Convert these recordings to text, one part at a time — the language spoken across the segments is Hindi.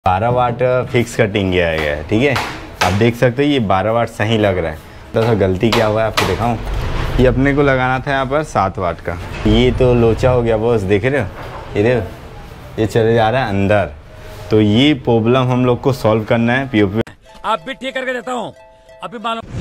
12 वाट फिक्स कटिंग किया गया है। ठीक है, आप देख सकते हो ये 12 वाट सही लग रहा है। तो गलती क्या हुआ है आपको दिखाऊं। ये अपने को लगाना था यहाँ पर 7 वाट का, ये तो लोचा हो गया बॉस, देख रहे हो, ये देखो ये चले जा रहा है अंदर। तो ये प्रॉब्लम हम लोग को सॉल्व करना है। पीओपी आप भी ठीक करके देता हूँ अभी मालूम।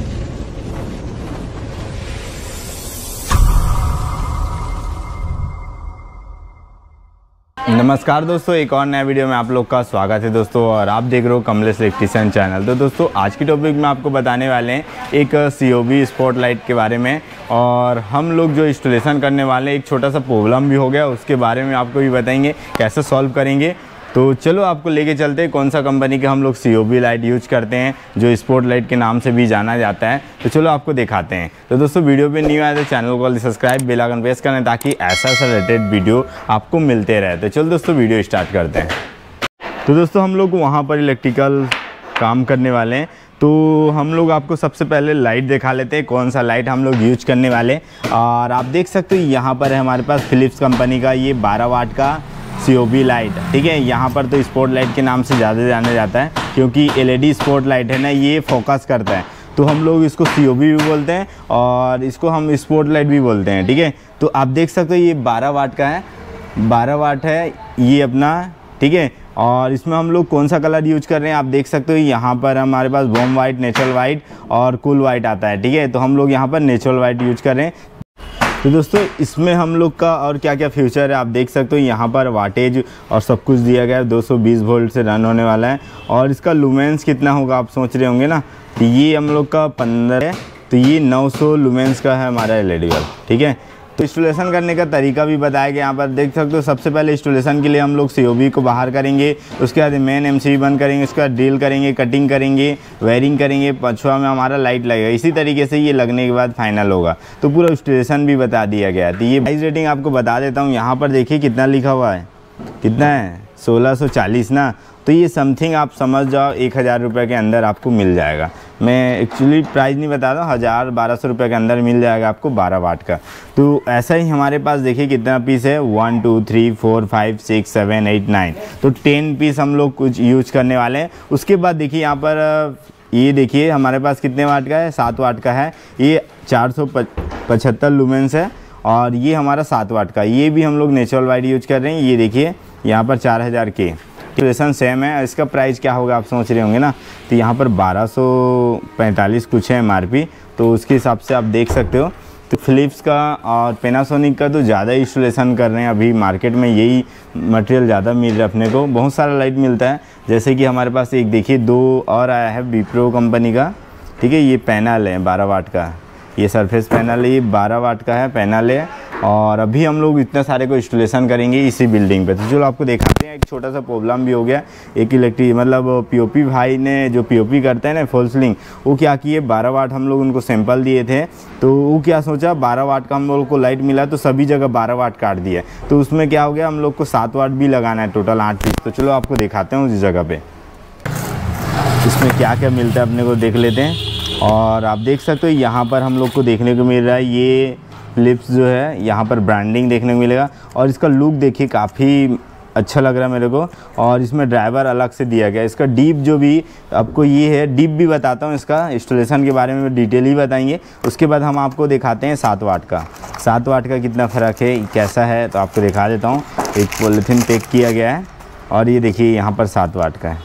नमस्कार दोस्तों, एक और नया वीडियो में आप लोग का स्वागत है दोस्तों, और आप देख रहे हो कमलेश इलेक्ट्रिशियन चैनल। तो दोस्तों आज की टॉपिक में आपको बताने वाले हैं एक COB स्पॉट लाइट के बारे में, और हम लोग जो इंस्टॉलेशन करने वाले हैं एक छोटा सा प्रॉब्लम भी हो गया, उसके बारे में आपको भी बताएंगे कैसे सॉल्व करेंगे। तो चलो आपको लेके चलते हैं कौन सा कंपनी के हम लोग COB लाइट यूज करते हैं, जो स्पॉट लाइट के नाम से भी जाना जाता है। तो चलो आपको दिखाते हैं। तो दोस्तों वीडियो पे न्यू आए तो चैनल को सब्सक्राइब, बेल आइकन प्रेस करें ताकि ऐसा रिलेटेड वीडियो आपको मिलते रहे। तो चलो दोस्तों वीडियो स्टार्ट करते हैं। तो दोस्तों हम लोग वहाँ पर इलेक्ट्रिकल काम करने वाले हैं, तो हम लोग आपको सबसे पहले लाइट दिखा लेते हैं कौन सा लाइट हम लोग यूज करने वाले। और आप देख सकते हो यहाँ पर है हमारे पास फिलिप्स कंपनी का ये 12 वाट का COB लाइट। ठीक है, यहाँ पर तो स्पॉट लाइट के नाम से ज़्यादा जाना जाता है, क्योंकि LED स्पॉट लाइट है ना, ये फोकस करता है। तो हम लोग इसको COB भी बोलते हैं और इसको हम स्पॉट लाइट भी बोलते हैं। ठीक है, तो आप देख सकते हो ये 12 वाट का है, 12 वाट है ये अपना। ठीक है, और इसमें हम लोग कौन सा कलर यूज कर रहे हैं आप देख सकते हो। यहाँ पर हमारे पास वॉर्म वाइट, नेचुरल वाइट और कूल वाइट आता है। ठीक है, तो हम लोग यहाँ पर नेचुरल वाइट यूज कर रहे हैं। तो दोस्तों इसमें हम लोग का और क्या क्या फ्यूचर है आप देख सकते हो। यहाँ पर वाटेज और सब कुछ दिया गया है, 220 वोल्ट से रन होने वाला है। और इसका लुमेंस कितना होगा आप सोच रहे होंगे ना, तो ये हम लोग का 15 है, तो ये 900 लुमेंस का है हमारा LED बल्ब। ठीक है, तो इंस्टॉलेशन करने का तरीका भी बताया गया, यहाँ पर देख सकते हो। सबसे पहले इंस्टॉलेशन के लिए हम लोग COB को बाहर करेंगे, उसके बाद मेन MCB बंद करेंगे, उसके बाद ड्रिल करेंगे, कटिंग करेंगे, वायरिंग करेंगे, पछुआ में हमारा लाइट लगेगा। इसी तरीके से ये लगने के बाद फाइनल होगा। तो पूरा इंस्टॉलेशन भी बता दिया गया है। तो ये प्राइस रेटिंग आपको बता देता हूँ। यहाँ पर देखिए कितना लिखा हुआ है, कितना है 1640 ना। तो ये समथिंग आप समझ जाओ 1000 रुपये के अंदर आपको मिल जाएगा। मैं एक्चुअली प्राइस नहीं बता रहा हूँ, 1000-1200 रुपये के अंदर मिल जाएगा आपको 12 वाट का। तो ऐसा ही हमारे पास देखिए कितना पीस है, 1 2 3 4 5 6 7 8 9, तो 10 पीस हम लोग कुछ यूज करने वाले हैं। उसके बाद देखिए यहाँ पर ये देखिए हमारे पास कितने वाट का है, 7 वाट का है। ये 475 लुमेंस है, और ये हमारा 7 वाट का, ये भी हम लोग नेचुरल वाइट यूज कर रहे हैं। ये देखिए यहाँ पर 4000 के इंस्टॉलेशन सेम है। इसका प्राइस क्या होगा आप सोच रहे होंगे ना, तो यहाँ पर 1245 कुछ है MRP, तो उसके हिसाब से आप देख सकते हो। तो फिलिप्स का और पैनासोनिक का तो ज़्यादा इंस्टॉलेशन कर रहे हैं अभी मार्केट में, यही मटेरियल ज़्यादा मिल रहा है अपने को। बहुत सारा लाइट मिलता है, जैसे कि हमारे पास एक देखिए 2 और आया है विप्रो कंपनी का। ठीक है, ये पैनल है 12 वाट का, ये सरफेस पैनल है, ये 12 वाट का है पैनल है। और अभी हम लोग इतने सारे को इंस्टॉलेशन करेंगे इसी बिल्डिंग पे। तो चलो आपको दिखाते हैं। एक छोटा सा प्रॉब्लम भी हो गया, एक मतलब POP भाई ने जो POP करते हैं ना फॉल सीलिंग, वो क्या किए 12 वाट हम लोग उनको सैंपल दिए थे। तो वो क्या सोचा 12 वाट का हम लोग को लाइट मिला, तो सभी जगह 12 वाट काट दिया। तो उसमें क्या हो गया, हम लोग को 7 वाट भी लगाना है, टोटल 8 पीस। तो चलो आपको दिखाते हैं उस जगह पे इसमें क्या क्या मिलता है, अपने को देख लेते हैं। और आप देख सकते हो यहाँ पर हम लोग को देखने को मिल रहा है ये फिलिप्स जो है, यहाँ पर ब्रांडिंग देखने को मिलेगा। और इसका लुक देखिए काफ़ी अच्छा लग रहा है मेरे को। और इसमें ड्राइवर अलग से दिया गया। इसका डीप जो भी आपको ये है, डीप भी बताता हूँ, इसका इंस्टॉलेशन के बारे में डिटेल ही बताएंगे। उसके बाद हम आपको दिखाते हैं 7 वाट का। 7 वाट का कितना फ़र्क है, कैसा है, तो आपको दिखा देता हूँ। एक पॉलीथीन पैक किया गया है, और ये देखिए यहाँ पर 7 वाट का है।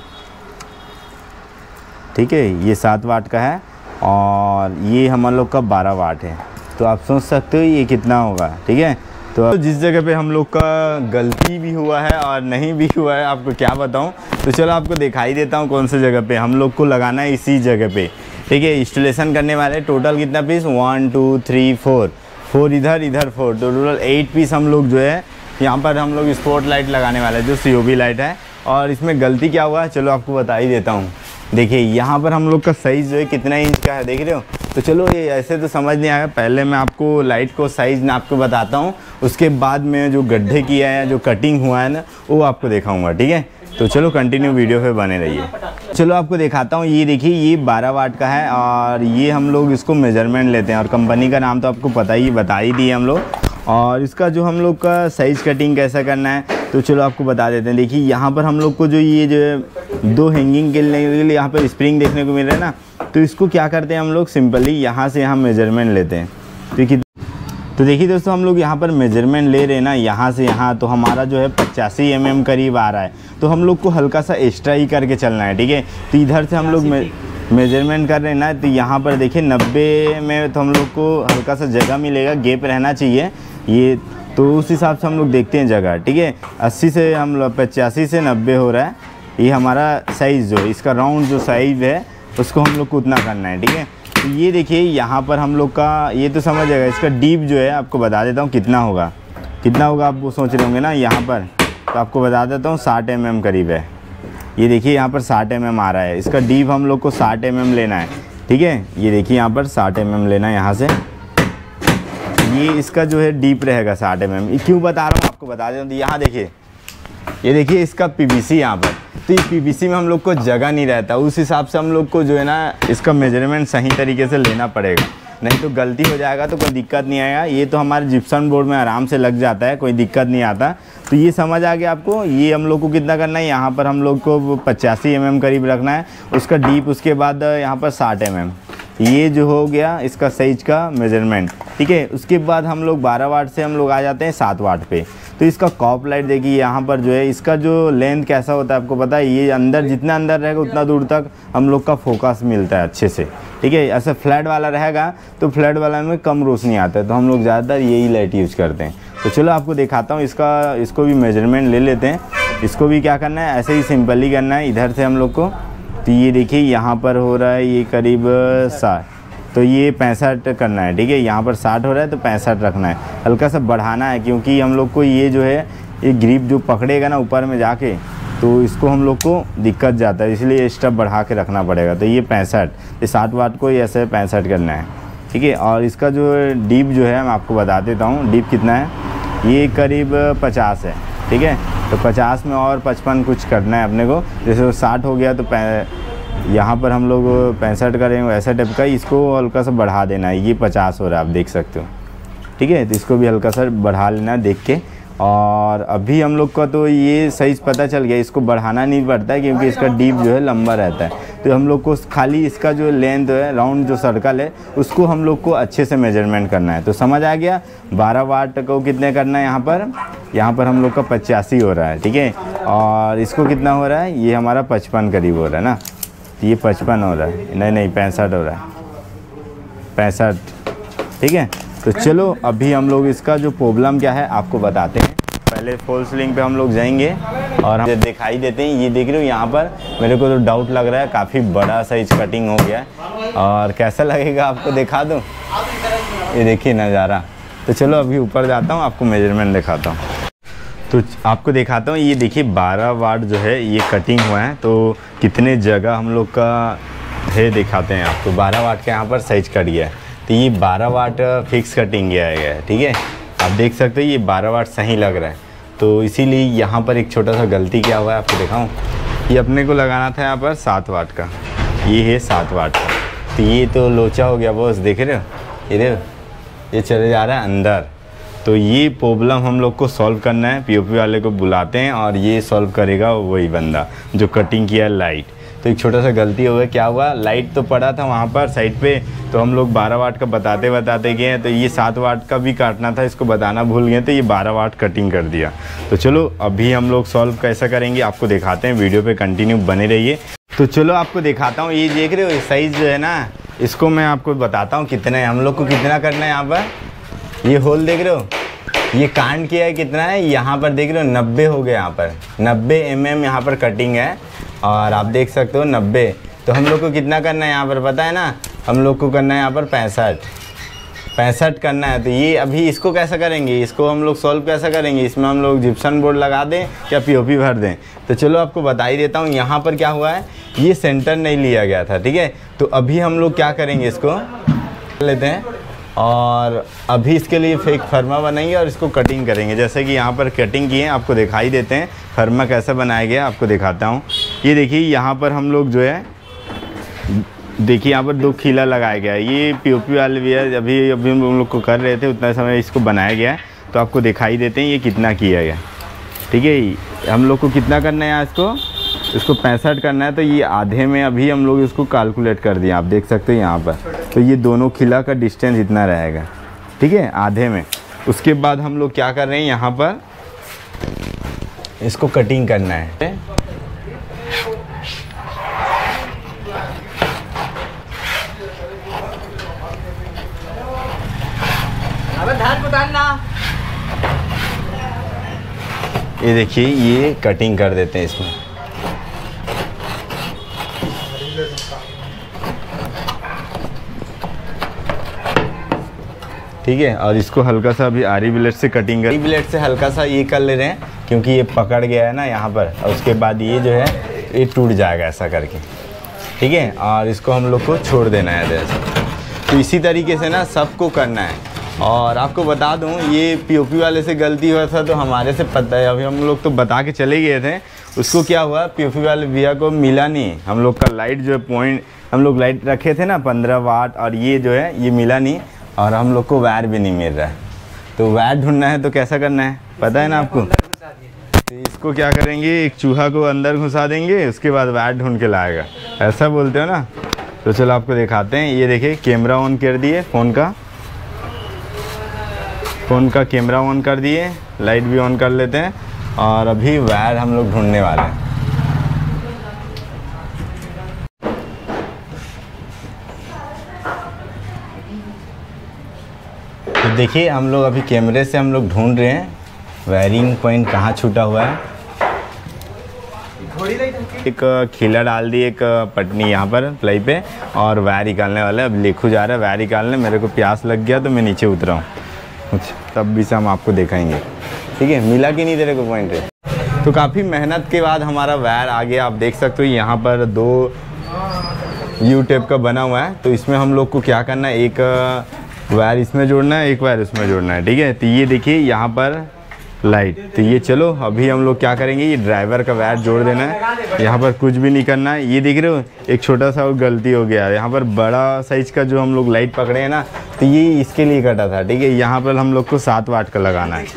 ठीक है, ये 7 वाट का है, और ये हम लोग का 12 वाट है। तो आप सोच सकते हो ये कितना होगा। ठीक है, तो जिस जगह पे हम लोग का गलती भी हुआ है और नहीं भी हुआ है आपको क्या बताऊं। तो चलो आपको दिखाई देता हूं कौन से जगह पे हम लोग को लगाना है, इसी जगह पे। ठीक है, इंस्टॉलेशन करने वाले टोटल कितना पीस, 1 2 3 4 इधर 4, तो टोटल 8 पीस हम लोग जो है यहाँ पर हम लोग स्पॉट लाइट लगाने वाले हैं, जो COB लाइट है। और इसमें गलती क्या हुआ है चलो आपको बता ही देता हूँ। देखिए यहाँ पर हम लोग का साइज़ जो है कितना इंच का है, देख रहे हो। तो चलो ये ऐसे तो समझ नहीं आएगा, पहले मैं आपको लाइट को साइज़ नाप के बताता हूँ, उसके बाद में जो गड्ढे किया है, जो कटिंग हुआ है ना, वो आपको दिखाऊंगा। ठीक है, तो चलो कंटिन्यू वीडियो पे बने रहिए। चलो आपको दिखाता हूँ। ये देखिए ये 12 वाट का है, और ये हम लोग इसको मेजरमेंट लेते हैं, और कंपनी का नाम तो आपको पता ही बता ही दिए हम लोग। और इसका जो हम लोग का साइज़ कटिंग कैसा करना है, तो चलो आपको बता देते हैं। देखिए यहाँ पर हम लोग को जो ये जो 2 हैंगिंग के लिए यहाँ पर स्प्रिंग देखने को मिल रहा है ना, तो इसको क्या करते हैं हम लोग सिंपली यहाँ से यहाँ मेजरमेंट लेते हैं। तो देखिए दोस्तों, हम लोग यहाँ पर मेजरमेंट ले रहे हैं ना यहाँ से यहाँ, तो हमारा जो है 85 mm करीब आ रहा है। तो हम लोग को हल्का सा एक्स्ट्रा ही करके चलना है, ठीक है। तो इधर से हम लोग मेजरमेंट कर रहे हैं ना, तो यहाँ पर देखिए 90 में तो हम लोग को हल्का सा जगह मिलेगा, गैप रहना चाहिए ये, तो उस हिसाब से हम लोग देखते हैं जगह, ठीक है। 80 से हम लोग 85 से 90 हो रहा है, ये हमारा साइज़ जो इसका राउंड जो साइज़ है उसको हम लोग को उतना करना है, ठीक है। तो ये देखिए यहाँ पर हम लोग का ये तो समझ जाएगा, इसका डीप जो है आपको बता देता हूँ कितना होगा आप वो सोच रहे होंगे ना यहाँ पर, तो आपको बता देता हूँ 60 mm करीब है। ये देखिए यहाँ पर 60 mm आ रहा है, इसका डीप हम लोग को 60 mm लेना है, ठीक है। ये देखिए यहाँ पर 60 mm लेना है यहाँ से, ये इसका जो है डीप रहेगा 60 mm। क्यों बता रहा हूँ आपको बता देता हूँ। तो यहाँ देखिए, ये देखिए इसका पीवीसी यहाँ पर, तो ये पीवीसी में हम लोग को जगह नहीं रहता, उस हिसाब से हम लोग को जो है ना इसका मेजरमेंट सही तरीके से लेना पड़ेगा, नहीं तो गलती हो जाएगा तो कोई दिक्कत नहीं आएगा। ये तो हमारे जिप्सम बोर्ड में आराम से लग जाता है, कोई दिक्कत नहीं आता। तो ये समझ आ गया आपको। ये हम लोग को कितना करना है, यहाँ पर हम लोग को 85 mm करीब रखना है, उसका डीप उसके बाद यहाँ पर 60 mm। ये जो हो गया इसका साइज का मेजरमेंट, ठीक है। उसके बाद हम लोग 12 वाट से हम लोग आ जाते हैं 7 वाट पे। तो इसका कॉप लाइट देखिए यहाँ पर जो है इसका जो लेंथ कैसा होता है आपको पता है, ये अंदर जितना अंदर रहेगा उतना दूर तक हम लोग का फोकस मिलता है अच्छे से, ठीक है। ऐसे फ्लैट वाला रहेगा तो फ्लैट वाला में कम रोशनी आता है, तो हम लोग ज़्यादातर यही लाइट यूज़ करते हैं। तो चलो आपको दिखाता हूँ इसको भी मेजरमेंट ले लेते हैं। इसको भी क्या करना है, ऐसे ही सिंपली करना है इधर से हम लोग को। तो ये देखिए यहाँ पर हो रहा है ये करीब 60, तो ये 65 करना है, ठीक है। यहाँ पर 60 हो रहा है तो 65 रखना है, हल्का सा बढ़ाना है, क्योंकि हम लोग को ये जो है ये ग्रिप जो पकड़ेगा ना ऊपर में जाके, तो इसको हम लोग को दिक्कत जाता है, इसलिए स्टेप बढ़ा के रखना पड़ेगा। तो ये 65, ये 60 वाट को ही ऐसे 65 करना है, ठीक है। और इसका जो डीप जो है मैं आपको बता देता हूँ, डीप कितना है, ये करीब 50 है, ठीक है। तो 50 में और 55 कुछ करना है अपने को। जैसे 60 हो गया तो यहाँ पर हम लोग 65 करेंगे, वैसा टाइप का इसको हल्का सा बढ़ा देना है। ये 50 हो रहा है, आप देख सकते हो, ठीक है। तो इसको भी हल्का सा बढ़ा लेना है देख के। और अभी हम लोग का तो ये साइज़ पता चल गया, इसको बढ़ाना नहीं पड़ता है क्योंकि इसका डीप जो है लंबा रहता है। तो हम लोग को खाली इसका जो लेंथ है, राउंड जो सर्कल है, उसको हम लोग को अच्छे से मेजरमेंट करना है। तो समझ आ गया। 12 वाट को कितने करना है, यहाँ पर हम लोग का 85 हो रहा है, ठीक है। और इसको कितना हो रहा है, ये हमारा 55 करीब हो रहा है ना, ये 55 हो रहा है, नहीं 65 हो रहा है, 65, ठीक है। तो चलो अभी हम लोग इसका जो प्रॉब्लम क्या है आपको बताते हैं। पहले फॉल सीलिंग पे हम लोग जाएंगे और हम दिखाई देते हैं। ये देख रहे हो यहाँ पर मेरे को तो डाउट लग रहा है, काफ़ी बड़ा साइज कटिंग हो गया है। और कैसा लगेगा आपको दिखा दूँ, ये देखिए नज़ारा। तो चलो अभी ऊपर जाता हूँ, आपको मेजरमेंट दिखाता हूँ। तो आपको दिखाता हूँ, ये देखिए 12 वाट जो है ये कटिंग हुआ है, तो कितने जगह हम लोग का है दिखाते हैं आपको। 12 वाट का यहाँ पर साइज कट गया है, तो ये 12 वाट फिक्स कटिंग गया है, ठीक है। आप देख सकते हो ये 12 वाट सही लग रहा है। तो इसीलिए यहाँ पर एक छोटा सा गलती क्या हुआ है आपको दिखाऊँ। ये अपने को लगाना था यहाँ पर 7 वाट का, ये है 7 वाट का, तो ये तो लोचा हो गया बॉस, देख रहे हो, ये देखो ये चले जा रहा है अंदर। तो ये प्रॉब्लम हम लोग को सॉल्व करना है, पीओपी वाले को बुलाते हैं और ये सॉल्व करेगा वही बंदा जो कटिंग किया है लाइट। तो एक छोटा सा गलती हो गया, क्या हुआ, लाइट तो पड़ा था वहाँ पर साइड पे, तो हम लोग 12 वाट का बताते गए हैं, तो ये 7 वाट का भी काटना था, इसको बताना भूल गए, तो ये 12 वाट कटिंग कर दिया। तो चलो अभी हम लोग सॉल्व कैसा करेंगे आपको दिखाते हैं, वीडियो पे कंटिन्यू बने रहिए। तो चलो आपको दिखाता हूँ, ये देख रहे हो साइज़ जो है ना, इसको मैं आपको बताता हूँ कितना है, हम लोग को कितना करना है। यहाँ पर ये होल देख रहे हो, ये कांड किया है कितना है, यहाँ पर देख रहे हो 90 हो गया, यहाँ पर 90 mm यहाँ पर कटिंग है, और आप देख सकते हो 90। तो हम लोग को कितना करना है यहाँ पर पता है ना, हम लोग को करना है यहाँ पर 65 करना है। तो ये अभी इसको कैसा करेंगे, इसको हम लोग सॉल्व कैसा करेंगे, इसमें हम लोग जिप्सम बोर्ड लगा दें या पीओपी भर दें। तो चलो आपको बता ही देता हूँ। यहाँ पर क्या हुआ है, ये सेंटर नहीं लिया गया था, ठीक है। तो अभी हम लोग क्या करेंगे, इसको लेते हैं और अभी इसके लिए फेक फर्मा बनाएंगे और इसको कटिंग करेंगे। जैसे कि यहाँ पर कटिंग की है, आपको दिखाई देते हैं फर्मा कैसे बनाया गया, आपको दिखाता हूँ। ये देखिए यहाँ पर हम लोग जो है, देखिए यहाँ पर 2 खीला लगाया गया है, ये पीओपी वाले भी है, अभी हम लोग को कर रहे थे, उतना समय इसको बनाया गया है। तो आपको दिखाई देते हैं ये कितना किया गया, ठीक है। हम लोग को कितना करना है इसको 65 करना है, तो ये आधे में अभी हम लोग इसको कैलकुलेट कर दिए, आप देख सकते हो यहाँ पर। तो ये दोनों खिला का डिस्टेंस इतना रहेगा, ठीक है, आधे में। उसके बाद हम लोग क्या कर रहे हैं, यहाँ पर इसको कटिंग करना है। ये देखिए, ये कटिंग कर देते हैं इसमें। ठीक है, और इसको हल्का सा अभी आरी ब्लेड से कटिंग कर, ब्लेड से हल्का सा ये कर ले रहे हैं, क्योंकि ये पकड़ गया है ना यहाँ पर। और उसके बाद ये जो है ये टूट जाएगा ऐसा करके, ठीक है। और इसको हम लोग को छोड़ देना है जैसे। तो इसी तरीके से ना सबको करना है। और आपको बता दूं, ये पीओपी वाले से गलती हुआ था तो हमारे से पता है, अभी हम लोग तो बता के चले गए थे। उसको क्या हुआ, पीओपी वाले भैया को मिला नहीं हम लोग का लाइट जो है पॉइंट, हम लोग लाइट रखे थे ना 15 वाट, और ये जो है ये मिला नहीं, और हम लोग को वायर भी नहीं मिल रहा है। तो वायर ढूंढना है तो कैसा करना है पता है ना आपको। तो इसको क्या करेंगे, एक चूहा को अंदर घुसा देंगे, उसके बाद वायर ढूंढ के लाएगा, ऐसा बोलते हो ना। तो चलो आपको दिखाते हैं। ये देखिए, कैमरा ऑन कर दिए, फ़ोन का कैमरा ऑन कर दिए, लाइट भी ऑन कर लेते हैं, और अभी वायर हम लोग ढूंढने वाले हैं। तो देखिए, हम लोग अभी कैमरे से हम लोग ढूंढ रहे हैं वायरिंग पॉइंट कहाँ छूटा हुआ है। एक खीला डाल दी, एक पटनी यहाँ पर प्लाई पे, और वायर निकालने वाला है। अब लेखू जा रहा है वायर निकालने, मेरे को प्यास लग गया तो मैं नीचे उतरा हूँ, तब भी से हम आपको दिखाएंगे, ठीक है। मिला कि नहीं तेरे को पॉइंट है। तो काफ़ी मेहनत के बाद हमारा वायर आ गया, आप देख सकते हो। यहाँ पर 2 यू टेप का बना हुआ है, तो इसमें हम लोग को क्या करना है, एक वायर इसमें जोड़ना है, एक वायर उसमें जोड़ना है, ठीक है। तो ये देखिए यहाँ पर लाइट, तो ये चलो अभी हम लोग क्या करेंगे, ये ड्राइवर का वायर जोड़ देना है। यहाँ पर कुछ भी नहीं करना है। ये देख रहे हो, एक छोटा सा गलती हो गया है, यहाँ पर बड़ा साइज का जो हम लोग लाइट पकड़े हैं ना, तो ये इसके लिए कटा था, ठीक है। यहाँ पर हम लोग को 7 वाट का लगाना है।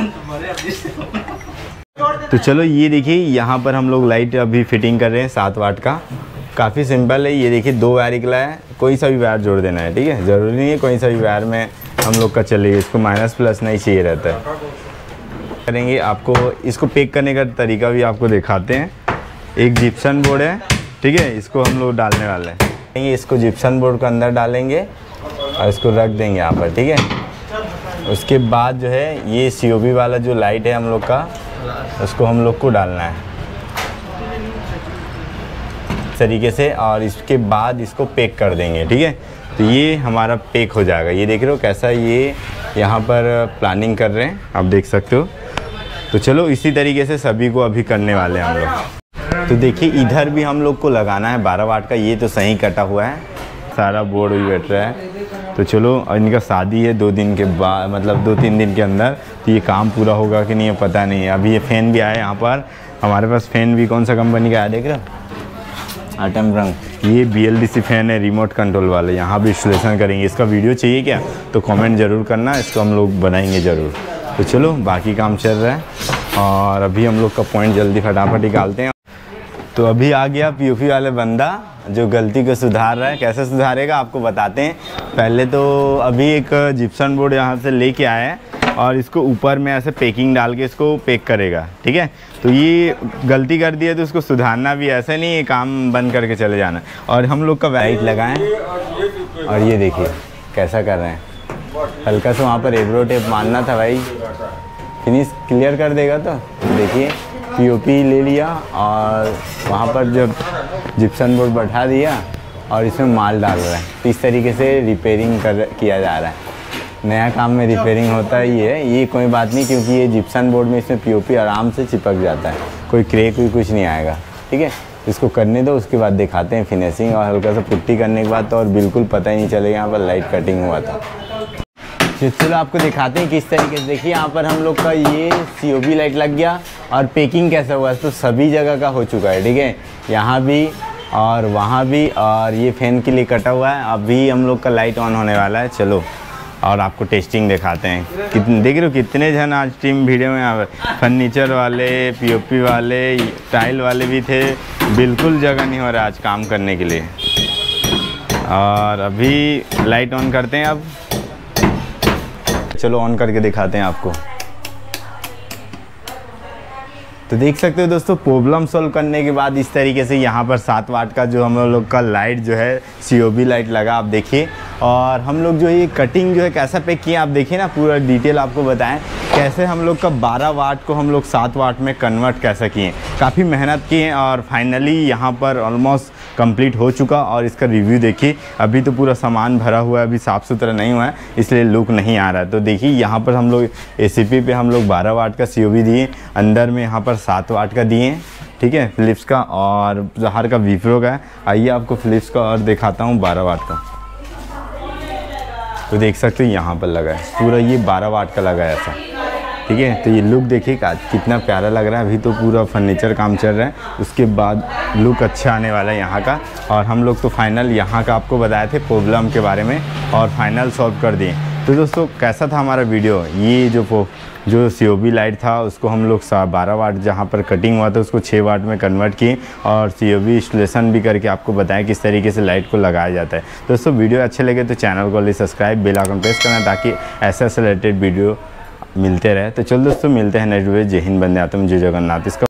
तो चलो ये देखिए, यहाँ पर हम लोग लाइट अभी फिटिंग कर रहे हैं 7 वाट का। काफ़ी सिंपल है। ये देखिए 2 वायर निकला है, कोई सा भी वायर जोड़ देना है, ठीक है। ज़रूरी नहीं है कोई सा भी वायर में हम लोग का चलेगा, इसको माइनस प्लस नहीं चाहिए रहता है। करेंगे आपको इसको पैक करने का तरीका भी आपको दिखाते हैं। एक जिप्सन बोर्ड है, ठीक है, इसको हम लोग डालने वाले हैं। इसको जिप्सन बोर्ड को अंदर डालेंगे और इसको रख देंगे यहाँ पर, ठीक है। उसके बाद जो है ये COB वाला जो लाइट है हम लोग का, उसको हम लोग को डालना है इस तरीके से, और इसके बाद इसको पैक कर देंगे, ठीक है। तो ये हमारा पैक हो जाएगा। ये देख रहे हो कैसा ये यहाँ पर प्लानिंग कर रहे हैं, आप देख सकते हो। तो चलो इसी तरीके से सभी को अभी करने वाले हैं हम लोग। तो देखिए, इधर भी हम लोग को लगाना है 12 वाट का। ये तो सही कटा हुआ है, सारा बोर्ड भी बैठ रहा है। तो चलो, और इनका शादी है 2 दिन के बाद, मतलब 2-3 दिन के अंदर, तो ये काम पूरा होगा कि नहीं है पता नहीं है। अभी ये फ़ैन भी आया यहाँ पर हमारे पास। फ़ैन भी कौन सा कंपनी का आया देख रहे हो, आटम रंग। ये BLDC फ़ैन है, रिमोट कंट्रोल वाले। यहाँ भी इंस्टॉलेशन करेंगे। इसका वीडियो चाहिए क्या तो कमेंट ज़रूर करना, इसको हम लोग बनाएंगे ज़रूर। तो चलो बाकी काम चल रहा है, और अभी हम लोग का पॉइंट जल्दी फटाफट निकालते हैं। तो अभी आ गया POP वाले बंदा जो गलती को सुधार रहा है। कैसे सुधारेगा आपको बताते हैं। पहले तो अभी एक जिप्सन बोर्ड यहाँ से लेके आया है, और इसको ऊपर में ऐसे पैकिंग डाल के इसको पैक करेगा, ठीक है। तो ये गलती कर दी है तो उसको सुधारना भी, ऐसा नहीं है काम बंद करके चले जाना। और हम लोग का लाइट लगाएं, और ये देखिए कैसा कर रहे हैं। हल्का सा वहाँ पर एब्रो टेप मारना था भाई, फिनिश क्लियर कर देगा। तो देखिए POP ले लिया, और वहाँ पर जब जिप्सन बोर्ड बैठा दिया, और इसमें माल डाल रहा है। तो इस तरीके से रिपेयरिंग किया जा रहा है। नया काम में रिपेयरिंग होता ही है, ये कोई बात नहीं, क्योंकि ये जिप्सन बोर्ड में इसमें POP आराम से चिपक जाता है, कोई क्रैक कोई कुछ नहीं आएगा, ठीक है। इसको करने दो, उसके बाद दिखाते हैं फिनिशिंग। और हल्का सा पुट्टी करने के बाद तो और बिल्कुल पता ही नहीं चलेगा यहाँ पर लाइट कटिंग हुआ था। चलो आपको दिखाते हैं किस तरीके से। देखिए यहाँ पर हम लोग का ये COB लाइट लग गया, और पैकिंग कैसा हुआ, तो सभी जगह का हो चुका है, ठीक है। यहाँ भी और वहाँ भी, और ये फ़ैन के लिए कटा हुआ है। अभी हम लोग का लाइट ऑन होने वाला है। चलो और आपको टेस्टिंग दिखाते हैं। देख रहे हो कितने जन आज टीम वीडियो में आ, फर्नीचर वाले, पीओपी वाले, टाइल वाले भी थे। बिल्कुल जगह नहीं हो रहा आज काम करने के लिए। और अभी लाइट ऑन करते हैं। अब चलो ऑन करके दिखाते हैं आपको। तो देख सकते हो दोस्तों, प्रॉब्लम सॉल्व करने के बाद इस तरीके से यहाँ पर 7 वाट का जो हम लोग का लाइट जो है COB लाइट लगा, आप देखिए। और हम लोग जो ये कटिंग जो है कैसा पैक किए आप देखिए ना, पूरा डिटेल आपको बताएं कैसे हम लोग का 12 वाट को हम लोग 7 वाट में कन्वर्ट कैसे किए। काफ़ी मेहनत किए और फाइनली यहाँ पर ऑलमोस्ट कंप्लीट हो चुका। और इसका रिव्यू देखिए, अभी तो पूरा सामान भरा हुआ है, अभी साफ़ सुथरा नहीं हुआ है इसलिए लुक नहीं आ रहा है। तो देखिए यहाँ पर हम लोग ACP पे हम लोग 12 वाट का COB दिए, अंदर में यहाँ पर 7 वाट का दिए, ठीक है, फ़िलिप्स का, और बाहर का विप्रो का है। आइए आपको फ़िलिप्स का और दिखाता हूँ 12 वाट का। तो देख सकते हो यहाँ पर लगा है पूरा, ये 12 वाट का लगा है ऐसा, ठीक है। तो ये लुक देखिए कितना प्यारा लग रहा है। अभी तो पूरा फर्नीचर काम चल रहा है, उसके बाद लुक अच्छा आने वाला है यहाँ का। और हम लोग तो फाइनल यहाँ का आपको बताए थे प्रॉब्लम के बारे में और फाइनल सॉल्व कर दिए। तो दोस्तों कैसा था हमारा वीडियो, ये जो COB लाइट था उसको हम लोग 12 वाट जहाँ पर कटिंग हुआ था उसको 6 वाट में कन्वर्ट किए और COB इंस्टॉलेशन भी करके आपको बताएं किस तरीके से लाइट को लगाया जाता है। दोस्तों वीडियो अच्छे लगे तो चैनल को सब्सक्राइब, बेल आइकन प्रेस करना ताकि ऐसे रिलेटेड वीडियो मिलते रहे। तो चलो दोस्तों मिलते हैं नेक्स्ट वीडियो। जय हिंद, वंदे मातरम, जय जगन्नाथ। इसका